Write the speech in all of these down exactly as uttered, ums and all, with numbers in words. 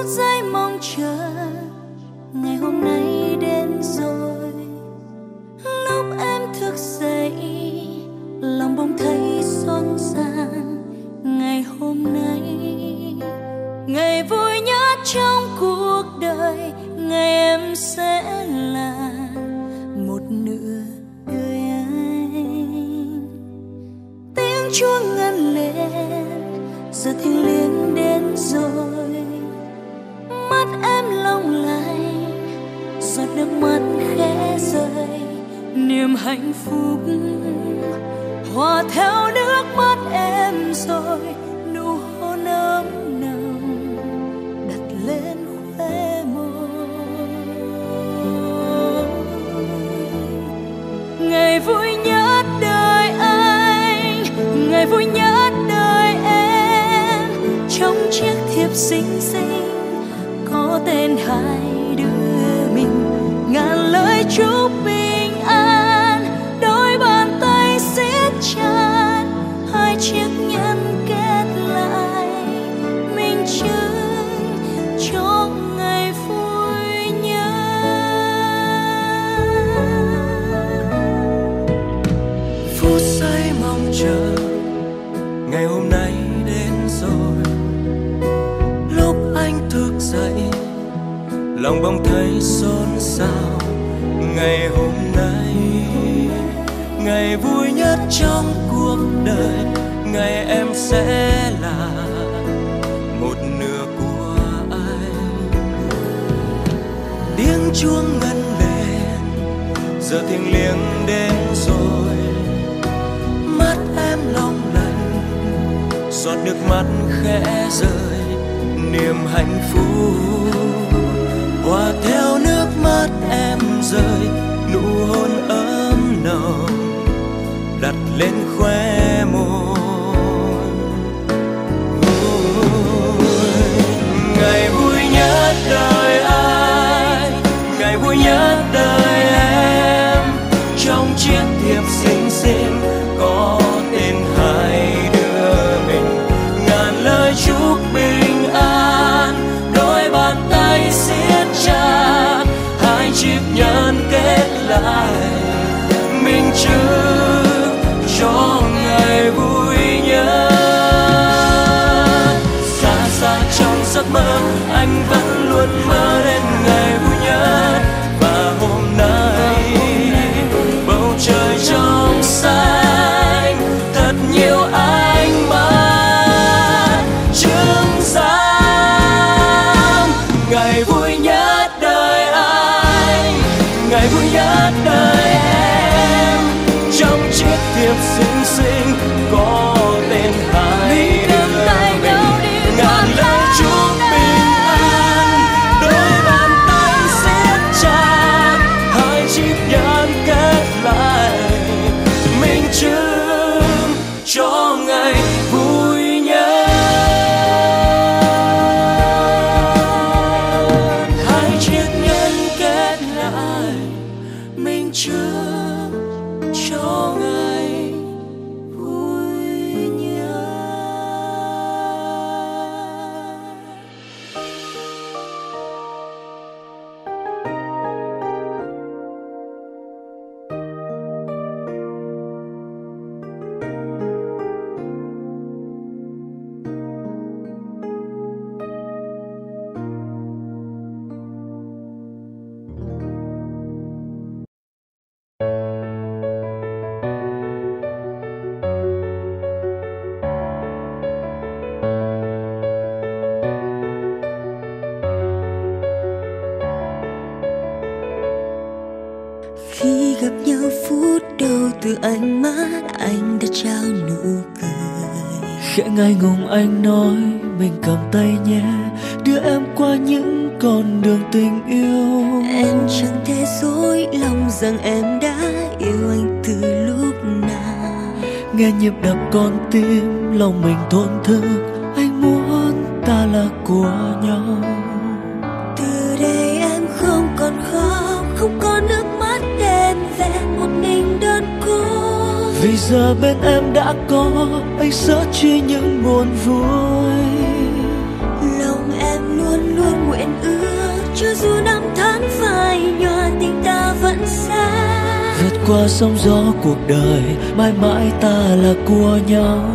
phút giây mong chờ ngày hôm nay đến rồi. Lúc em thức dậy lòng bỗng thấy xôn xang. Ngày hôm nay ngày vui nhất trong cuộc đời, ngày em sẽ là một nửa đời anh. Tiếng chuông ngân lên giờ thiêng liêng đến rồi. Mắt em long lanh giọt nước mắt khẽ rơi. Niềm hạnh phúc hòa theo nước mắt em rồi. Nụ hôn ấm nồng đặt lên khóe môi. Ngày vui nhất đời anh, ngày vui nhất đời em. Trong chiếc thiệp xinh xinh có tên hai đứa mình. Ngàn lời chúc bình an, đôi bàn tay siết chặt. Hai chiếc nhẫn kết lại, minh chứng cho ngày vui nhất. Phút giây mong chờ ngày hôm nay đến rồi. Lúc anh thức dậy lòng bỗng thấy xôn xao. Ngày hôm nay ngày vui nhất trong cuộc đời, ngày em sẽ là một nửa của anh. Tiếng chuông ngân lên giờ thiêng liêng đến rồi. Mắt em long lanh giọt nước mắt khẽ rơi. Niềm hạnh phúc hòa theo nước mắt em rơi. Nụ hôn ấm nồng đặt lên khóe môi. Ngày vui nhất đời anh, ngày vui nhất đời em. Trong chiếc thiệp xinh xinh có tên hai đứa mình. Ngàn lời chúc bình an, đôi bàn tay siết chặt. Hai chiếc nhẫn kết lại, minh chứng cho ngày vui nhất. Xa xa trong giấc mơ anh vẫn luôn mơ đến ngày vui nhất. Và hôm nay bầu trời trong xanh thật nhiều ánh mắt chứng giám. Ngày vui nhất đời anh, ngày vui nhất đời em. Trong chiếc thiệp xinh xinh có tên hai đứa mình. Ngàn lời chúc bình an, đôi bàn tay siết chặt. Hai chiếc nhẫn kết lại, minh chứng cho ngày vui nhất. Hai chiếc nhẫn kết lại, minh chứng cho ngày vui nhất. Khi gặp nhau phút đầu từ ánh mắt anh đã trao nụ cười. Khẽ ngại ngùng anh nói mình cầm tay nhé, đưa em qua những con đường tình yêu. Em chẳng thể dối lòng rằng em đã yêu anh từ lúc nào. Nghe nhịp đập con tim lòng mình thổn thức. Anh muốn ta là của nhau. Từ đây em không còn khóc, không có nước mắt đen vẹn một mình đơn côi. Vì giờ bên em đã có anh sớt chia những buồn vui. Lòng em nuôi luôn luôn nguyện ước, cho dù năm tháng phai nhòa tình ta vẫn xa. Vượt qua sóng gió cuộc đời, mãi mãi ta là của nhau.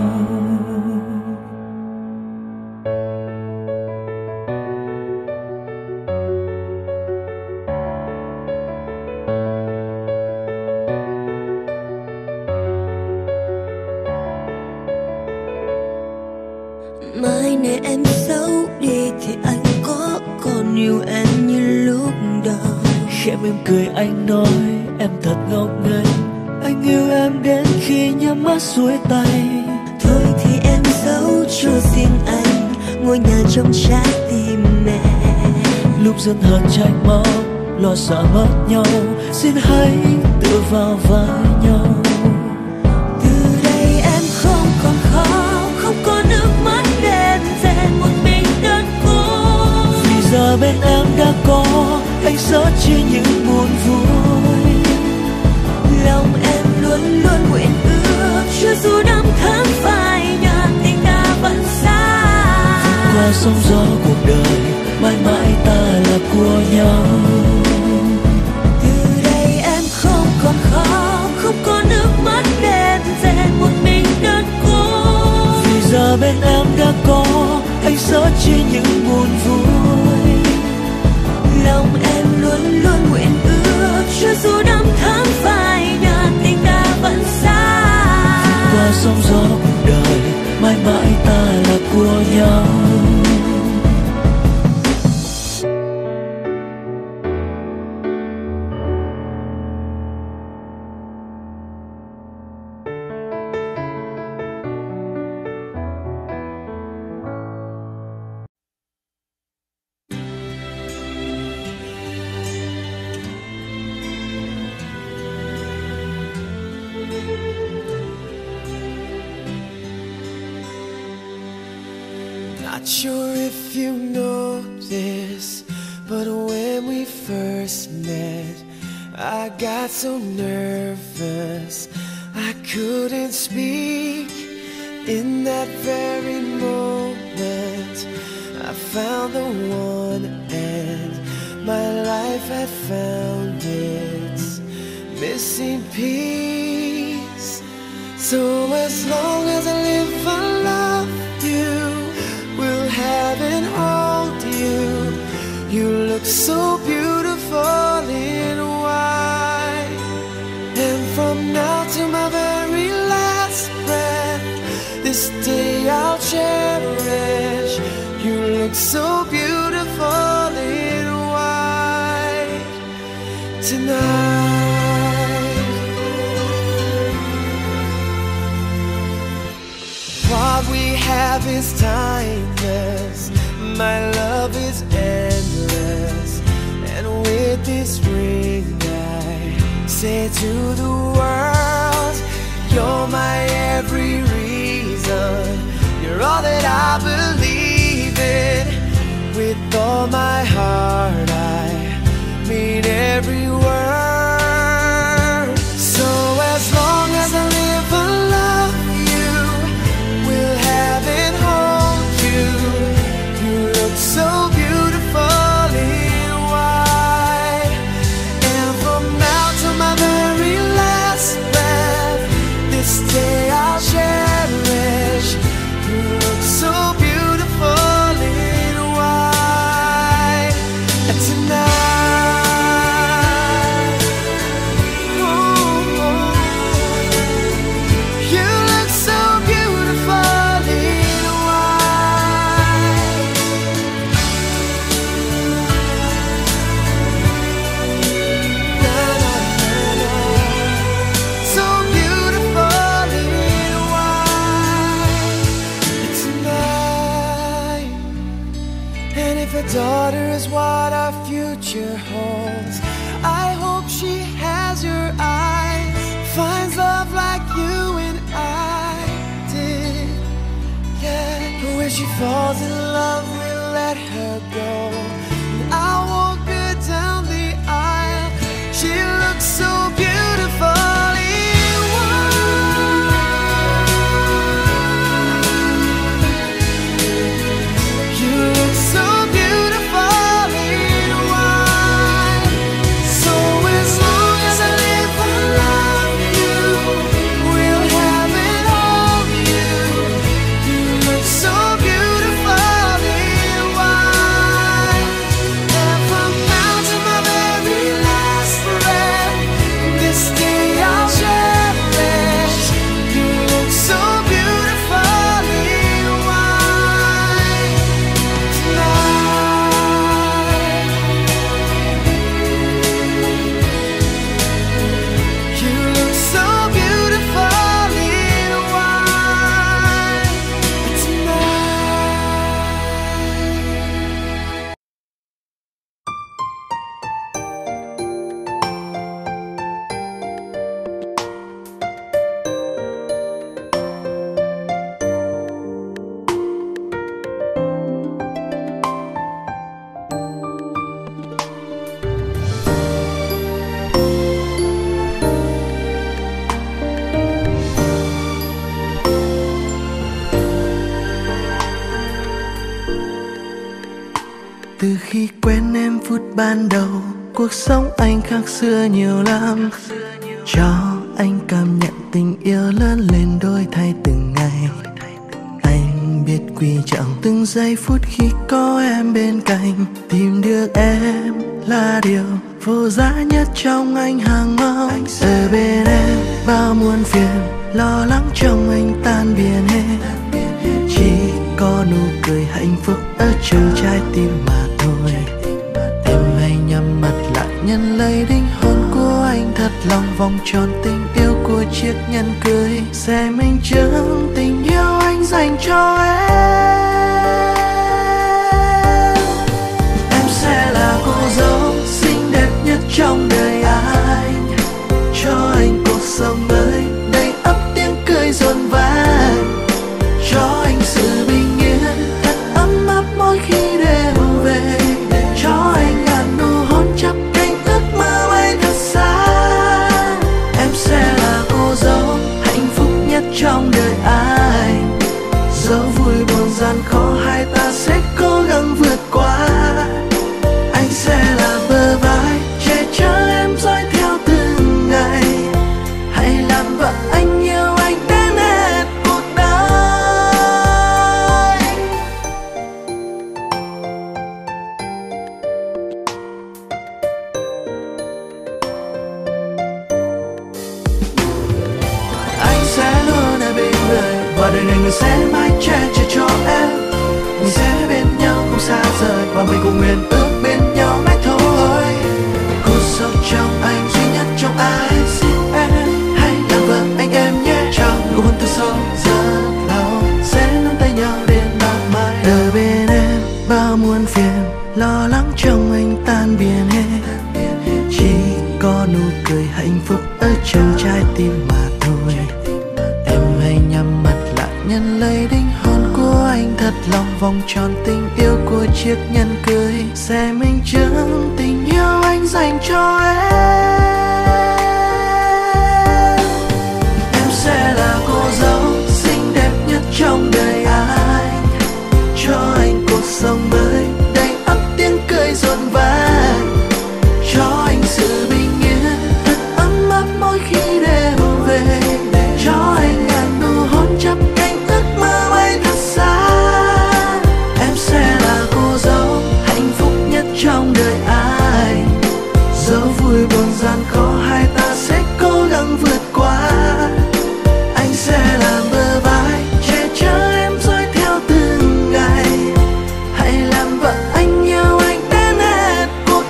Mai này em xấu đi thì anh có còn yêu em như lúc đầu. Khẽ mỉm cười anh nói em thật ngốc nghếch, anh yêu em đến khi nhắm mắt xuôi tay. Thôi thì em giấu cho riêng anh ngôi nhà trong trái tim mẹ. Lúc dân hờn tranh máu, lo sợ mất nhau, xin hãy tự vào vai nhau. Từ đây em không còn khóc, không có nước mắt đêm rèn một mình đơn côi. Vì giờ bên em đã có anh sớt chia những buồn vui. Lòng em luôn luôn nguyện ước, cho dù năm tháng phai nhòa tình ta vẫn xa. Vượt qua sóng gió cuộc đời, mãi mãi ta là của nhau. Từ đây em không còn khóc, không có nước mắt đêm rèn một mình đơn côi. Vì giờ bên em đã có anh sớt chia những buồn vui. Lòng em luôn luôn nguyện ước, cho dù năm tháng phai nhòa tình ta vẫn xa. Vượt qua sóng gió cuộc đời, mãi mãi ta là của nhau. Not sure if you know this, but when we first met, I got so nervous I couldn't speak. In that very moment, I found the one, and my life had found its missing piece. So as long as I live, I love you, will have and hold you. You look so beautiful in white, and from now to my very last breath, this day I'll cherish. You look so beautiful in white tonight. What we have is timeless, my love is endless, and with this ring I say to the world, you're my every reason, you're all that I believe in. With all my heart I mean every word. So as long as I live, I love you, will have and hold you. You look so beautiful in white, and from now to my very last breath, this day I'll cherish. You look so beautiful in white tonight. Ooh, you look so beautiful in white. Na, na, na, na. So beautiful in white tonight. And if a daughter is what our future holds, I hope she has your eyes, finds love like you and I did. Yeah, but when she falls in love, we'll let her go, and I'll walk her down the aisle. She looks so beautiful in white. You look so beautiful. Từ khi quen em phút ban đầu, cuộc sống anh khác xưa nhiều lắm. Cho anh cảm nhận tình yêu lớn lên đổi thay từng ngày. Anh biết quý trọng từng giây phút khi có em bên cạnh. Tìm được em là điều vô giá nhất trong anh hàng mong. Ở bên em bao muôn phiền, lo lắng trong anh tan biến hết. Chỉ có nụ cười hạnh phúc ở trong trái tim mà thôi. Em hãy nhắm mắt lại nhận lấy linh hồn của anh thật lòng. Vòng tròn tình yêu của chiếc nhẫn cưới sẽ minh chứng tình yêu anh dành cho em. Em sẽ là cô dâu xinh đẹp nhất trong đời anh, cho anh cuộc sống mới đầy ắp tiếng cười rộn vang. Cho anh sự bình yên thật ấm áp mỗi khi đêm về. Cho anh ngàn nụ hôn chắp cánh ước mơ bay thật xa. Em sẽ là cô dâu hạnh phúc nhất trong đời anh. Dẫu vui buồn gian khó hai ta sẽ cố gắng vượt qua. Anh sẽ là bờ vai che chở em dõi theo từng ngày. Hãy làm vợ anh yêu anh đến hết cuộc đời. Anh sẽ luôn ở bên người, và đời này người sẽ mãi che chở cho em. Mình sẽ bên nhau không xa rời, và mình cùng nguyện ước bên nhau mãi thôi. Cô dâu trong anh duy nhất trong anh, xin em hãy làm vợ anh em nhé. Trong nụ hôn thật sâu rất lâu, sẽ nắm tay nhau đến bao mai. Ở bên em bao muôn phiền, lo lắng trong anh tan biến hết. Chỉ có nụ cười hạnh phúc ở trong trái tim mà thôi. Em hãy nhắm mắt lại nhận lấy linh hồn của anh thật lòng. Vòng tròn tình yêu của chiếc nhẫn cưới sẽ minh chứng tình yêu anh dành cho em. Em sẽ là cô dâu xinh đẹp nhất trong đời anh, cho anh cuộc sống mới đầy ắp tiếng cười rộn vang. Cho anh sự bình yên thật ấm áp mỗi khi đêm về. Cho anh ngàn nụ hôn chắp cánh ước mơ bay thật xa. Em sẽ là cô dâu hạnh phúc nhất trong đời anh. Dẫu vui buồn gian khó hai ta sẽ cố gắng vượt qua. Anh sẽ là bờ vai che chở em dõi theo từng ngày. Hãy làm vợ anh yêu anh đến hết cuộc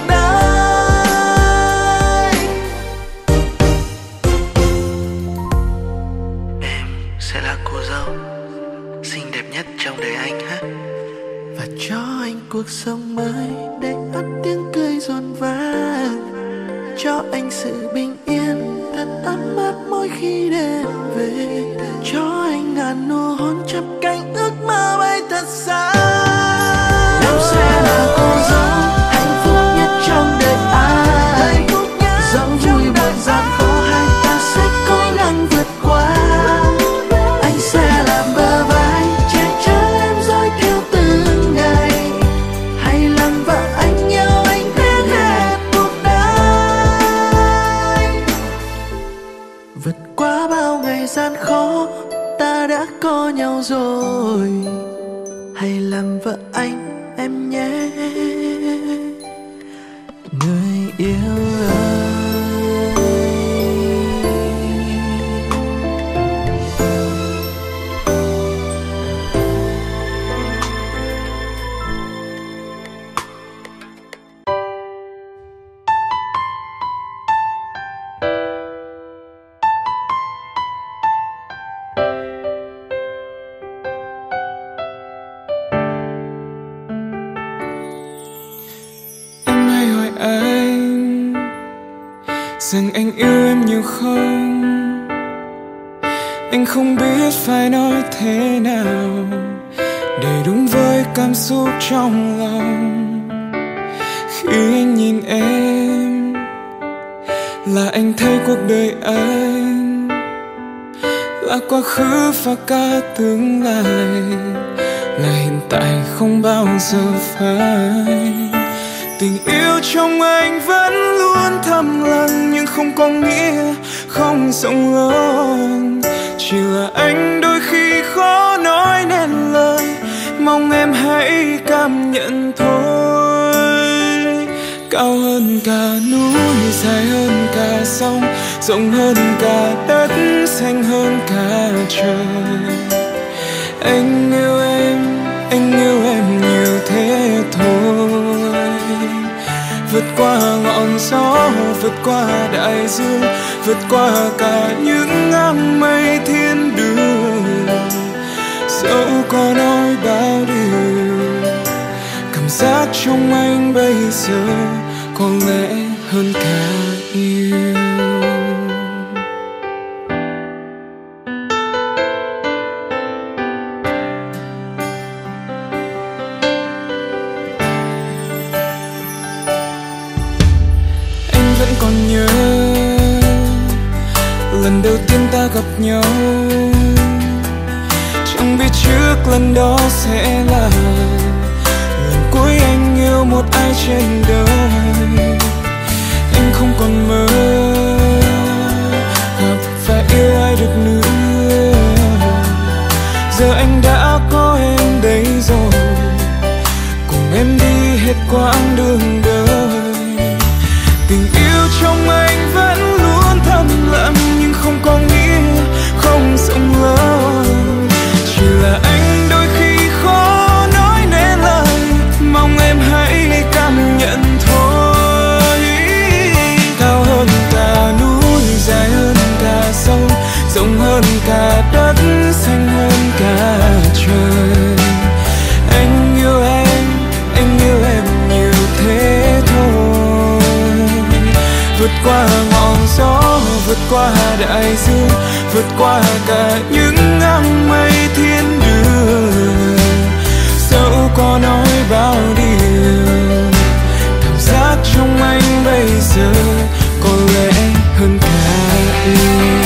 đời. Em sẽ là cô dâu xinh đẹp nhất trong đời anh ha. Và cho anh cuộc sống mới đầy ắp tiếng cười rộn vang. Cho anh sự bình yên thật ấm áp mỗi khi đêm về. Cho anh ngàn nụ hôn chắp cánh ước mơ bay thật xa. Em sẽ là cô dâu hạnh phúc nhất trong đời anh. Dẫu vui buồn gian khó hai ta sẽ cố gắng vượt qua. Anh sẽ là bờ vai che chở em dõi theo từng ngày. Hãy làm vợ anh yêu anh đến hết cuộc đời. Vượt qua bao ngày gian khó ta đã có nhau rồi. Hãy làm vợ anh em nhé, người yêu ơi. Rằng anh yêu em nhiều không? Anh không biết phải nói thế nào để đúng với cảm xúc trong lòng. Khi anh nhìn em là anh thấy cuộc đời anh là quá khứ và cả tương lai, là hiện tại không bao giờ phai. Tình yêu trong anh vẫn luôn thầm lặng, nhưng không có nghĩa không rộng lớn. Chỉ là anh đôi khi khó nói nên lời, mong em hãy cảm nhận thôi. Cao hơn cả núi, dài hơn cả sông, rộng hơn cả đất, xanh hơn cả trời. Anh yêu em, anh yêu em nhiều thế thôi. Vượt qua ngọn gió, vượt qua đại dương, vượt qua cả những áng mây thiên đường. Dẫu có nói bao điều, cảm giác trong anh bây giờ có lẽ hơn cả yêu. Anh vẫn còn nhớ lần đầu tiên ta gặp nhau, chẳng biết trước lần đó sẽ là lần cuối anh yêu một ai trên đời. Anh không còn mơ gặp và yêu ai được nữa, giờ anh đã có em đây rồi, cùng em đi hết quãng đường đời. Tình yêu trong anh vẫn luôn thầm lặng, nhưng không có nghĩa không rộng lớn. Chỉ là anh đôi khi khó nói nên lời, mong em hãy cảm nhận thôi. Cao hơn cả núi, dài hơn cả sông, rộng hơn cả đất, xanh hơn cả trời. Anh yêu em, anh yêu em nhiều thế thôi. Vượt qua ngọn gió, vượt qua đại dương, vượt qua cả những áng mây thiên đường. Dẫu có nói bao điều, cảm giác trong anh bây giờ có lẽ hơn cả yêu.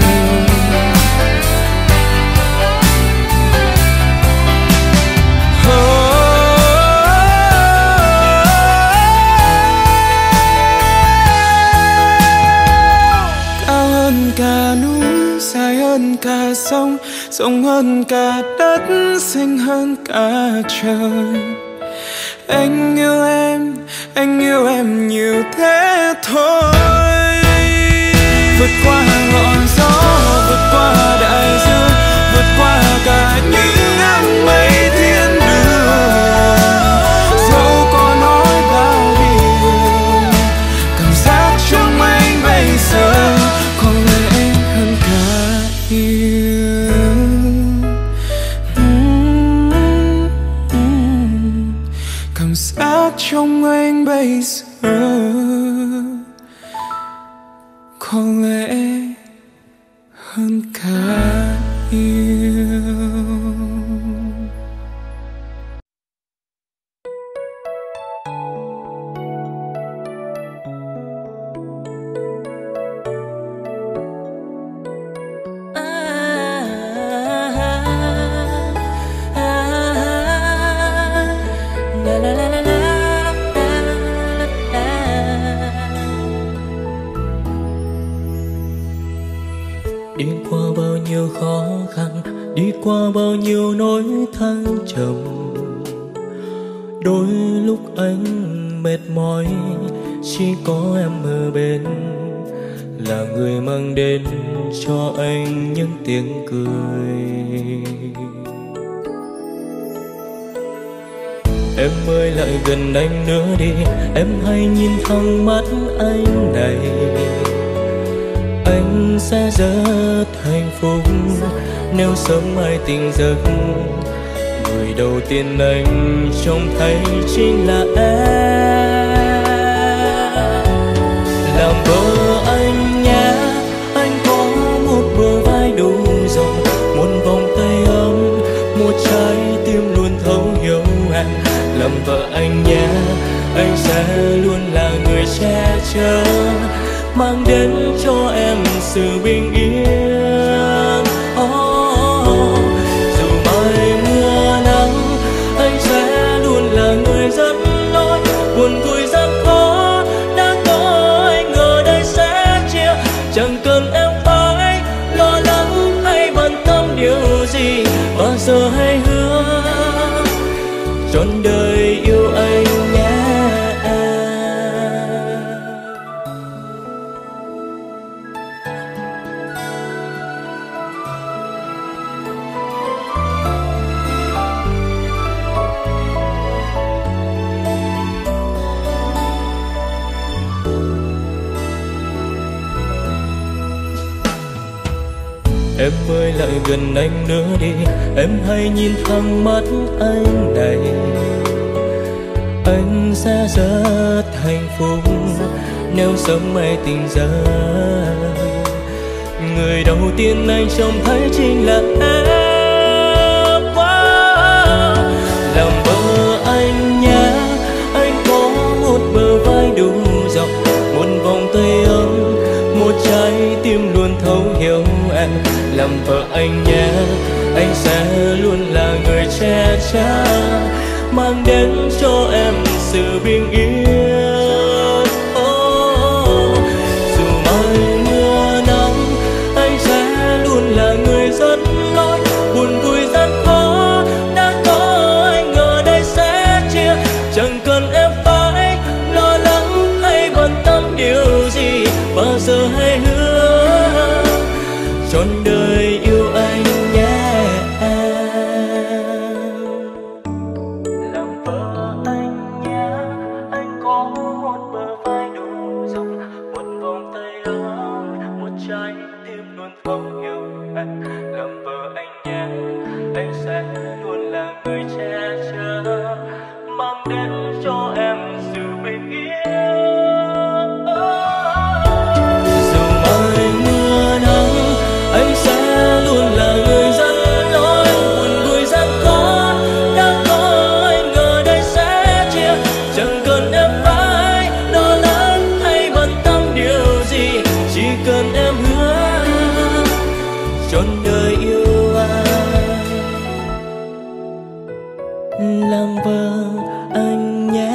Cả núi, dài hơn cả sông, rộng hơn cả đất, xanh hơn cả trời. Anh yêu em, anh yêu em nhiều thế thôi. Vượt qua ngọn gió, vượt qua đại dương, vượt qua cả những áng mây thiên đường. Dẫu có nói bao điều, cảm giác trong anh bây giờ có lẽ hơn cả yêu. Mm, mm. Cảm giác trong anh bây giờ có lẽ hơn cả yêu. Đi qua bao nhiêu khó khăn, đi qua bao nhiêu nỗi thăng trầm. Đôi lúc anh mệt mỏi, chỉ có em ở bên, là người mang đến cho anh những tiếng cười. Em ơi lại gần anh nữa đi, em hãy nhìn thẳng mắt anh này. Anh sẽ rất hạnh phúc nếu sớm mai tỉnh giấc, người đầu tiên anh trông thấy chính là em. Làm vợ anh nhé, anh có một bờ vai đủ rộng, một vòng tay ấm, một trái tim luôn thấu hiểu em. Làm vợ anh nhé, anh sẽ luôn là người che chở, mang đến cho em sự bình yên. Oh, dù mai mưa nắng trọn đời yêu anh nhé. Em ơi lại gần anh nữa đi, em hãy nhìn thẳng mắt anh này. Anh sẽ rất hạnh phúc nếu sớm mai tỉnh giấc. Người đầu tiên anh trông thấy chính là em. Wow. Làm vợ anh nhé, anh có một bờ vai đủ rộng, một vòng tay ấm, một trái tim luôn thấu hiểu em. Làm vợ anh nhé, anh sẽ luôn là người che chở, mang đến cho em sự bình yên. Oh, dù mai mưa nắng, anh sẽ luôn là người dẫn lối. Buồn vui rất khó, đã có anh ở đây sẽ chia. Chẳng cần em phải lo lắng hay bận tâm điều gì, bao giờ hãy hứa trọn đời yêu anh nhé. Làm vợ anh nhé, anh có một bờ vai đủ rộng, một vòng tay ấm, một trái tim luôn thấu hiểu em. Làm vợ anh nhé, anh sẽ luôn là người che chở, mang đến cho em sự bình yên. Dù mai mưa nắng, anh sẽ luôn là người dẫn lối. Buồn vui rất khó, đã có anh ở đây sẽ chia. Chẳng cần em phải lo lắng hay bận tâm điều gì, chỉ cần em hứa trọn đời yêu anh. Làm vợ anh nhé.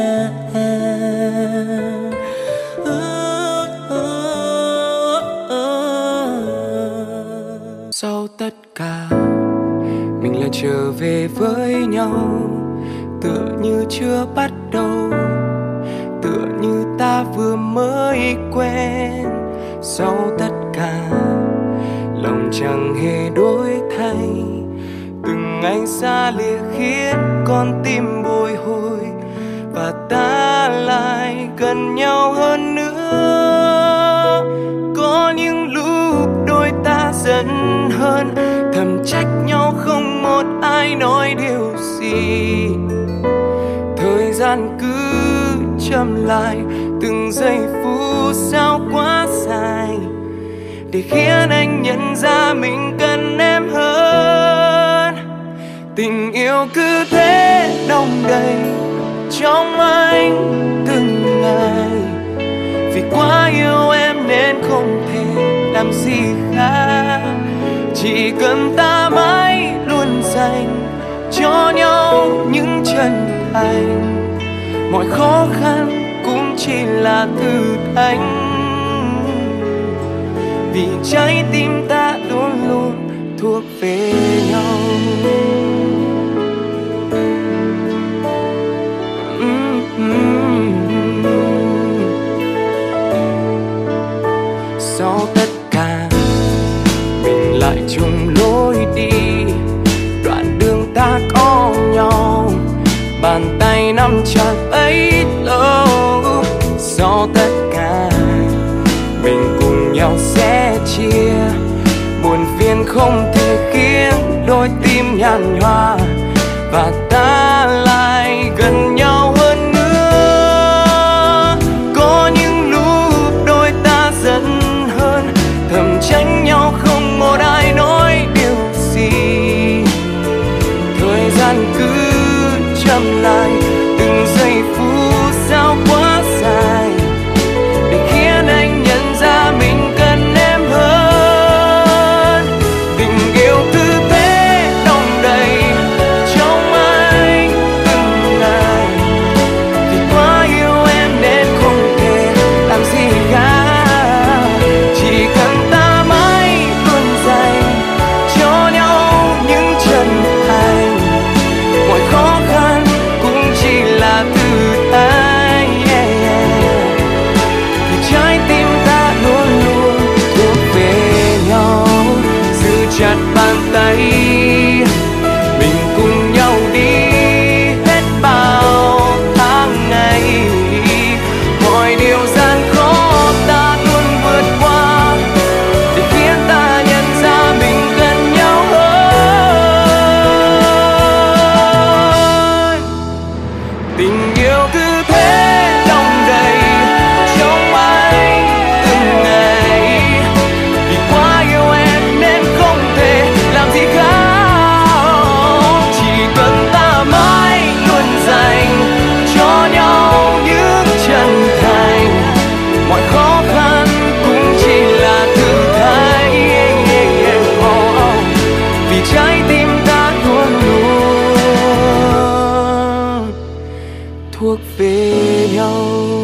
Sau tất cả mình lại trở về với nhau, tựa như chưa bắt đầu, tựa như ta vừa mới quen. Sau tất cả lòng chẳng hề đổi thay, từng ngày xa lìa khiến con tim bồi hồi, và ta lại gần nhau hơn nữa. Có những lúc đôi ta giận hơn, thầm trách nhau không một ai nói điều gì. Thời gian cứ chậm lại, từng giây phút sao quá dài, để khiến anh nhận ra mình cần em hơn. Tình yêu cứ thế đong đầy trong anh từng ngày, vì quá yêu em nên không thể làm gì khác. Chỉ cần ta mãi luôn dành cho nhau những chân thành, mọi khó khăn cũng chỉ là thử thách. Vì trái tim ta luôn luôn thuộc về nhau. Sau tất cả mình lại chung lối đi, đoạn đường ta có nhau, bàn tay nắm chặt bấy lâu. Sau tất cả mình cùng nhau sẽ chia, buồn phiền không thể khiến đôi tim nhàn nhòa, và ta lại gần nhau hơn nữa. Có những lúc đôi ta giận hơn, thầm tránh nhau không một ai nói điều gì. Thời gian cứ chậm lại, từng giây phút sao quá dài, để khiến anh nhận ra mình cần em hơn. Tình yêu cứ thế đong đầy trong anh từng ngày, vì quá yêu em nên không thể làm gì cả. Chỉ cần ta mãi luôn dành cho nhau những chân thành, mọi khó khăn thuộc về nhau.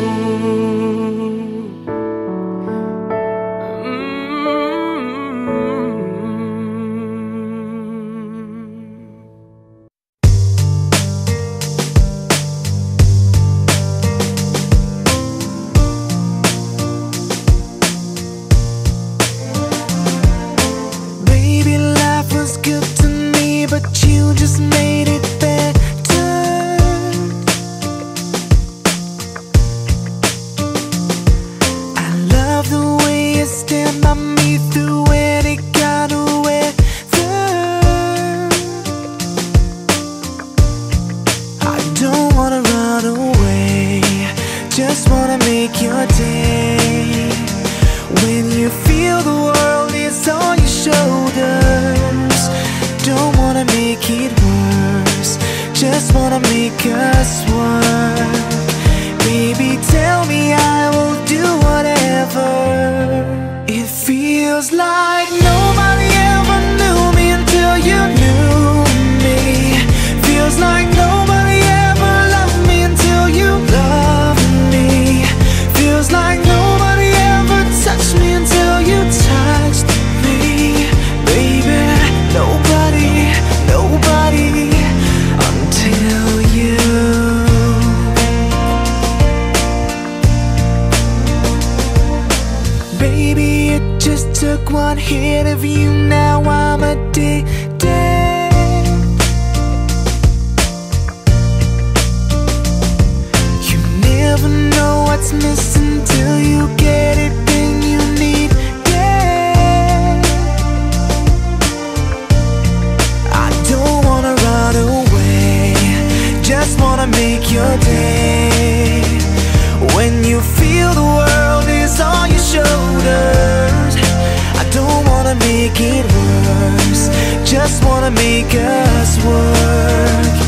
Just wanna make your day. When you feel the world is on your shoulders, don't wanna make it worse, just wanna make us work. Baby, tell me, I will do whatever. It feels like nobody ever knew me until you knew me. Feels like nobody ever loved me until you loved me. Feels like nobody ever touched me until you touched me. Baby, nobody, nobody until you. Baby, it just took one hit of you, now I'm addicted. You never know what's missing till you get it, then you need it. I don't wanna run away, just wanna make your day. When you feel the world is on your shoulders, I don't wanna make it worse, just wanna make us work.